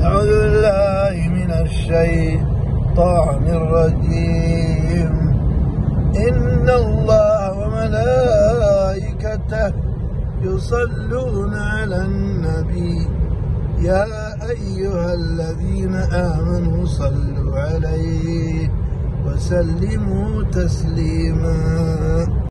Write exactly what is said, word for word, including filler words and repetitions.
أعوذ بالله من الشيطان الرجيم. إن الله وملائكته يصلون على النبي يا أيها الذين آمنوا صلوا عليه وسلموا تسليما.